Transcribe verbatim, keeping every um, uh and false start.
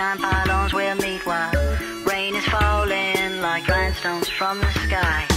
shine pylons will meet while rain is falling like grindstones from the sky.